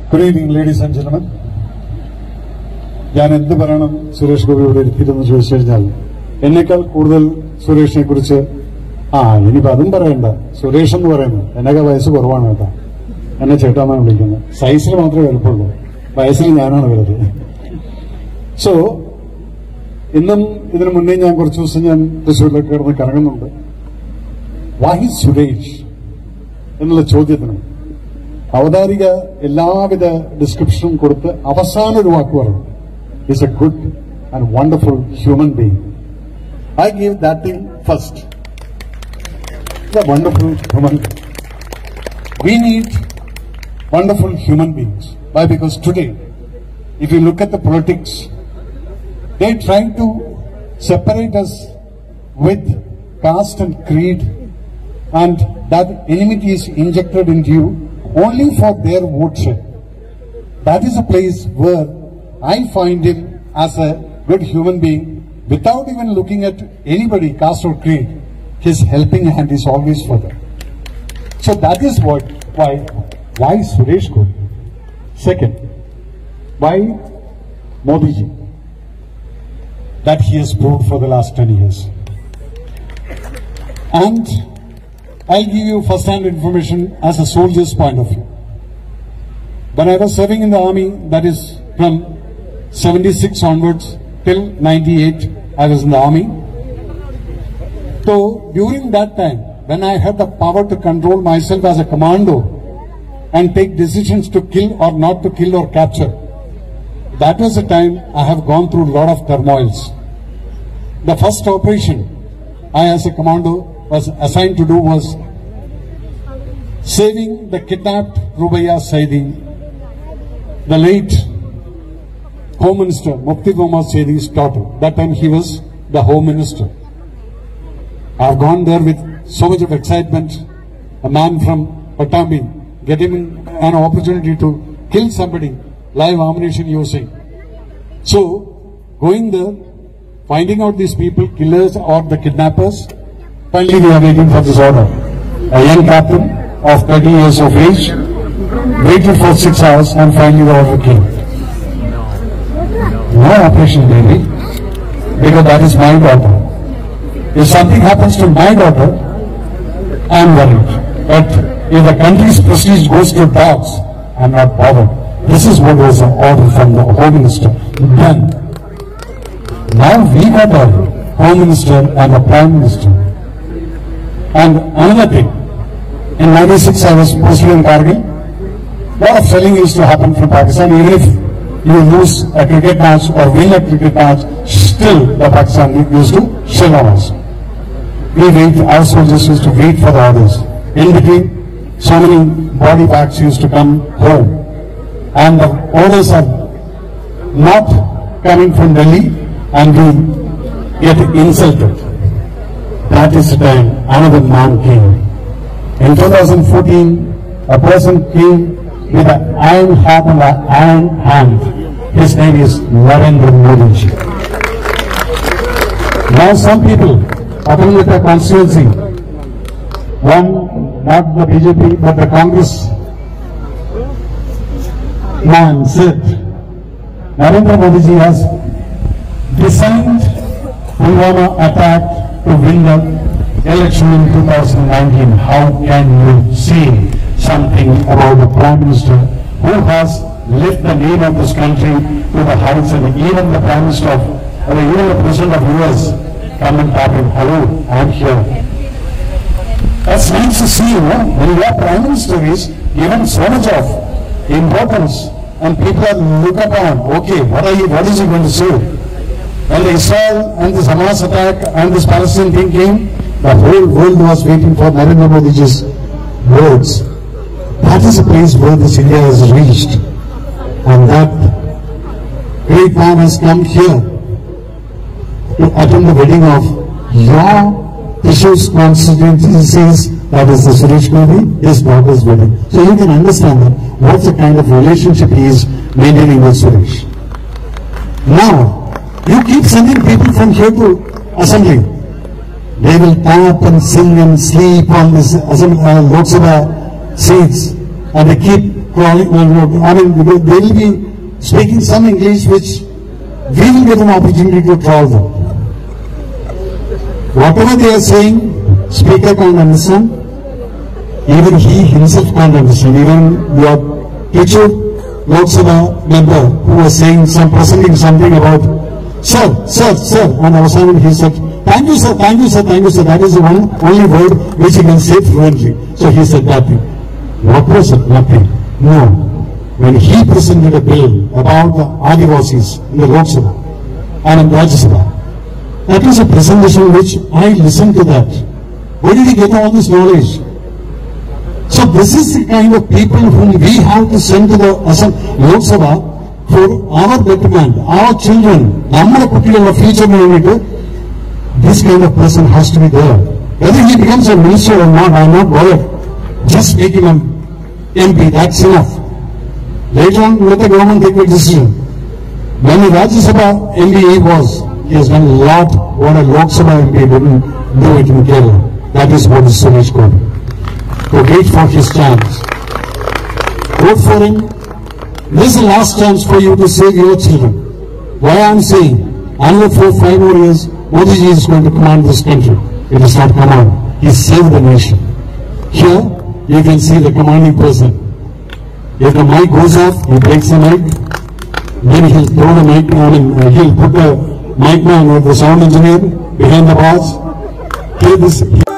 Good evening, ladies and gentlemen. ഞാൻ എന്ത് പറയണം സുരേഷ് ഗോപി ഇവിടെ ഇരുത്തിയിട്ടെന്ന് ചോദിച്ചു കഴിഞ്ഞാൽ എന്നേക്കാൾ കൂടുതൽ സുരേഷിനെ കുറിച്ച് ഇനിയിപ്പോ അതും പറയണ്ട. സുരേഷ് എന്ന് പറയുന്നത് എന്നേക്കാൾ വയസ്സ് കുറവാണ് കേട്ടോ. എന്നെ ചേട്ടാന്നാണ് വിളിക്കുന്നത്. സൈസിൽ മാത്രമേ വലുപ്പമുള്ളൂ, വയസ്സിൽ ഞാനാണ് വലുത്. സോ ഇന്നും ഇതിനു മുന്നേ ഞാൻ കുറച്ചു ദിവസം ഞാൻ തൃശ്ശൂരിലൊക്കെ കിടന്ന് കറങ്ങുന്നുണ്ട്. വൈ സുരേഷ് എന്നുള്ള ചോദ്യത്തിന് അവതാരിക എല്ലാവിധ ഡിസ്ക്രിപ്ഷനും കൊടുത്ത് അവസാന ഒരു വാക്ക് പറഞ്ഞു, is a good and wonderful human being. I give that thing first. The wonderful human being. We need wonderful human beings. Why? Because today, if you look at the politics, they try to separate us with caste and creed, and that enmity is injected into you only for their vote share. That is a place where I find him as a good human being without even looking at anybody, caste or creed. His helping hand is always for them. So that is why Suresh Gopi. Second, why Modi ji? That he has proved for the last 10 years. And I'll give you first-hand information as a soldier's point of view. When I was serving in the army, that is from 76 onwards till 98, I was in the army. So during that time, when I had the power to control myself as a commando and take decisions to kill or not to kill or capture, that was the time I have gone through a lot of turmoils. The first operation I as a commando was assigned to do was saving the kidnapped Rubaiya Saidi, the late Home Minister Mufti Muhammad Saidi's daughter. That time he was the Home Minister. I have gone there with so much of excitement. A man from Pattambi, getting an opportunity to kill somebody, live ammunition using. So, going there, finding out these people, killers or the kidnappers, finally we are waiting for this order. A young captain of 30 years of age waited for 6 hours and finally the order came. No operation baby, because that is my daughter. If something happens to my daughter, I am worried. But if the country's prestige goes to dogs, I am not bothered. This is what was the order from the Home Minister. Done. Now we got a Home Minister and a Prime Minister. And another thing, in 96 I was posted in Kargil. A lot of selling used to happen from Pakistan. Even if you lose a cricket match or win a cricket match, still the Pakistan used to shell on us. Our soldiers used to wait for the orders. In between, so many body bags used to come home. And the orders are not coming from Delhi and we get insulted. That is the time another man came. In 2014, a person came with an iron heart and an iron hand. His name is Narendra Modi ji. Now some people, along with the constituency, one, not the BJP, but the Congress man said, Narendra Modi ji has designed Pulwama attack to win the election in 2019. How can you say something about the Prime Minister who has lift the name of this country to the heights, and even the Prime Minister of, or even the President of US come and tap him, hello, I am here. That's nice to see, you know, when your Prime Minister is given so much of importance and people are look upon, okay, what is he going to say? When the Israel and this Hamas attack and this Palestinian thing came, the whole world was waiting for Narendra Modi's words. That is a place where this India has reached. And that great man has come here to attend the wedding of your Tishu's constituencies, that is the Suresh Gopi, his daughter's wedding. So you can understand that what's the kind of relationship he is maintaining with Suresh. Now, you keep sending people from here to assembly. They will tap and sing and sleep on this Lok Sabha seats, and they keep crawling, they will be speaking some English which we will get an opportunity to troll them. Whatever they are saying, speaker can't understand. Even he himself can't understand. Even your teacher, Lok Sabha member, who was saying presenting something about sir, and Avasanam he said, thank you sir. That is the only word which he can say fluently. So he said that thing. What was it? Nothing. No. When he presented a bill about the Adivasis in the Lok Sabha and in Rajya Sabha, that was a presentation which I listened to that. Where did he get all this knowledge? So this is the kind of people whom we have to send to the Lok Sabha for our betterment, our children, our future. This kind of person has to be there. Whether he becomes a minister or not, I am not bothered. Just make him an MP, that's enough. Later on, let the government take a decision. When the Rajya Sabha MP he has done a lot what a Lok Sabha MP didn't do it in Kerala. That is what is Suresh Gopi. To wait for his chance. Vote for him. This is the last chance for you to save your children. Why I am saying, another 4-5 more years, Modi ji is going to command this country. It is not command. He saved the nation. Here, you can see the commanding person. If the mic goes off, he breaks the mic. Then he'll throw the mic on, he'll put the mic man or the sound engineer behind the bars. Hear this.